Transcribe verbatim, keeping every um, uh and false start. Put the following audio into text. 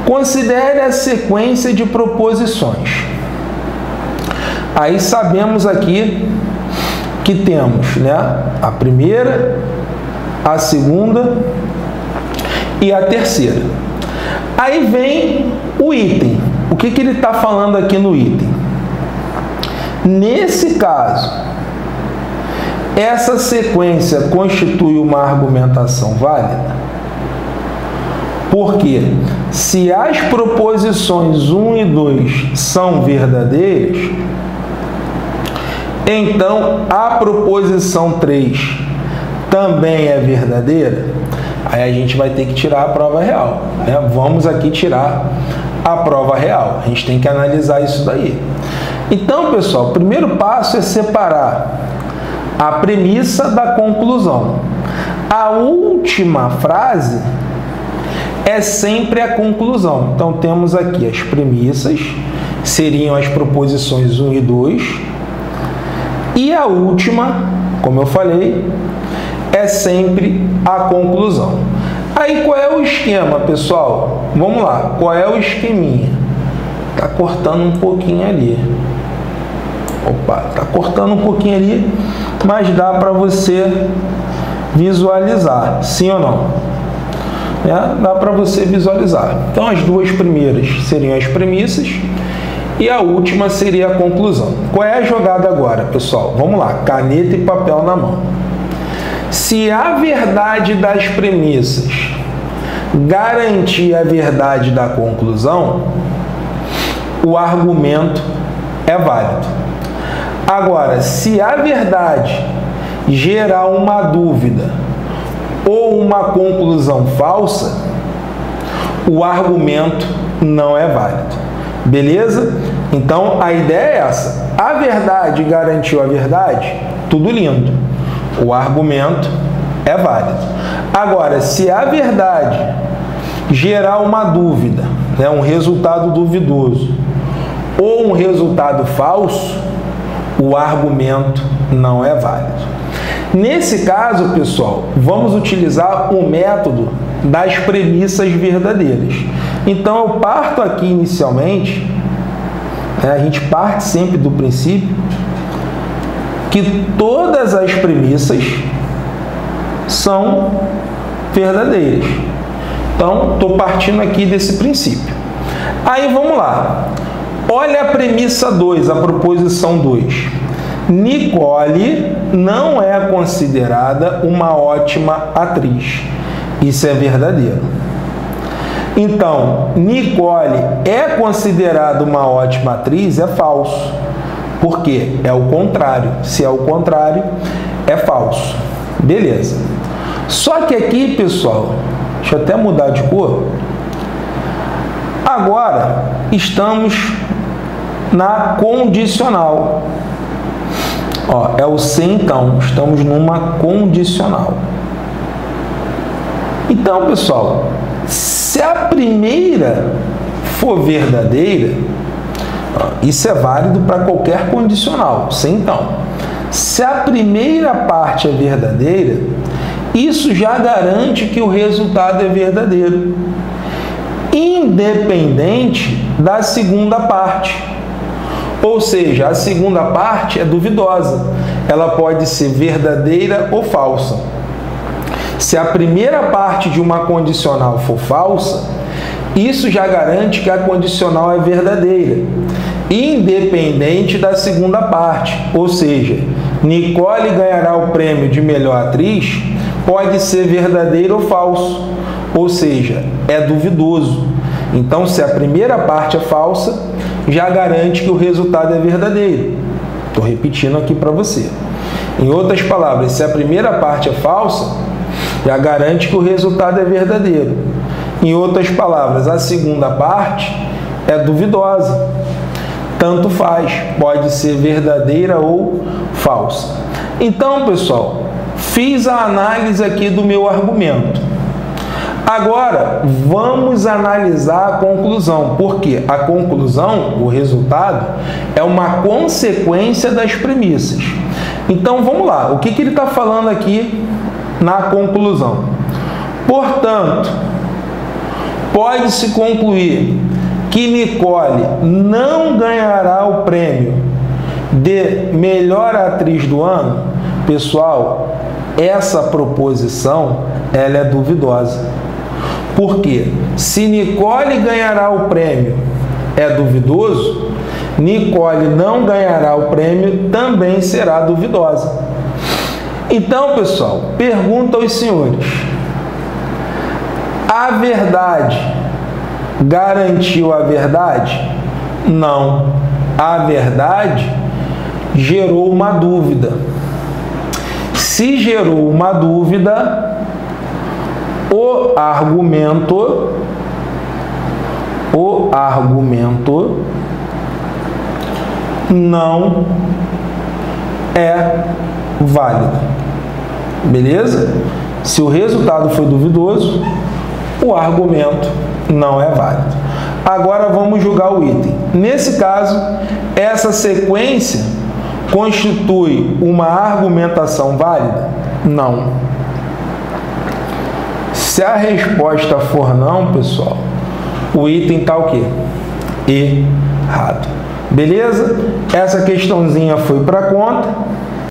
Considere a sequência de proposições. Aí sabemos aqui que temos, né, a primeira, a segunda e a terceira. Aí vem o item. O que que ele está falando aqui no item? Nesse caso, essa sequência constitui uma argumentação válida? Porque se as proposições um e dois são verdadeiras, então a proposição três também é verdadeira? Aí a gente vai ter que tirar a prova real, né? Vamos aqui tirar a prova real. A gente tem que analisar isso daí. Então, pessoal, o primeiro passo é separar a premissa da conclusão. A última frase é sempre a conclusão. Então, temos aqui as premissas, seriam as proposições um e dois. E a última, como eu falei, é sempre a conclusão. Aí, qual é o esquema, pessoal? Vamos lá, qual é o esqueminha? Tá cortando um pouquinho ali. Opa, tá cortando um pouquinho ali, mas dá para você visualizar, sim ou não? É, dá para você visualizar. Então, as duas primeiras seriam as premissas e a última seria a conclusão. Qual é a jogada agora, pessoal? Vamos lá, caneta e papel na mão. Se a verdade das premissas garantir a verdade da conclusão, o argumento é válido. Agora, se a verdade gerar uma dúvida ou uma conclusão falsa, o argumento não é válido. Beleza? Então, a ideia é essa. A verdade garantiu a verdade? Tudo lindo. O argumento é válido. Agora, se a verdade gerar uma dúvida, né, um resultado duvidoso, ou um resultado falso, o argumento não é válido. Nesse caso, pessoal, vamos utilizar o método das premissas verdadeiras. Então, eu parto aqui inicialmente, né, a gente parte sempre do princípio que todas as premissas são verdadeiras. Então, estou partindo aqui desse princípio. Aí, vamos lá. Olha a premissa dois, a proposição dois. Nicole não é considerada uma ótima atriz. Isso é verdadeiro. Então, Nicole é considerada uma ótima atriz? É falso. Por quê? É o contrário. Se é o contrário, é falso. Beleza. Só que aqui, pessoal, deixa eu até mudar de cor. Agora, estamos na condicional. Ó, é o se então. Estamos numa condicional. Então, pessoal, se a primeira for verdadeira, isso é válido para qualquer condicional, se então. Se a primeira parte é verdadeira, isso já garante que o resultado é verdadeiro, independente da segunda parte. Ou seja, a segunda parte é duvidosa. Ela pode ser verdadeira ou falsa. Se a primeira parte de uma condicional for falsa, isso já garante que a condicional é verdadeira, independente da segunda parte. Ou seja, Nicole ganhará o prêmio de melhor atriz, pode ser verdadeiro ou falso. Ou seja, é duvidoso. Então, se a primeira parte é falsa, já garante que o resultado é verdadeiro. Estou repetindo aqui para você. Em outras palavras, se a primeira parte é falsa, já garante que o resultado é verdadeiro. Em outras palavras, a segunda parte é duvidosa. Tanto faz, pode ser verdadeira ou falsa. Então, pessoal, fiz a análise aqui do meu argumento. Agora, vamos analisar a conclusão, porque a conclusão, o resultado, é uma consequência das premissas. Então, vamos lá. O que, que ele está falando aqui na conclusão? Portanto, pode-se concluir que Nicole não ganhará o prêmio de melhor atriz do ano? Pessoal, essa proposição ela é duvidosa. Por quê? Se Nicole ganhará o prêmio é duvidoso, Nicole não ganhará o prêmio também será duvidosa. Então, pessoal, pergunta aos senhores: a verdade garantiu a verdade? Não. A verdade gerou uma dúvida. Se gerou uma dúvida, o argumento, o argumento não é válido. Beleza? Se o resultado foi duvidoso, o argumento não é válido. Agora vamos julgar o item. Nesse caso, essa sequência constitui uma argumentação válida? Não. Se a resposta for não, pessoal, o item está o quê? Errado. Beleza? Essa questãozinha foi para conta.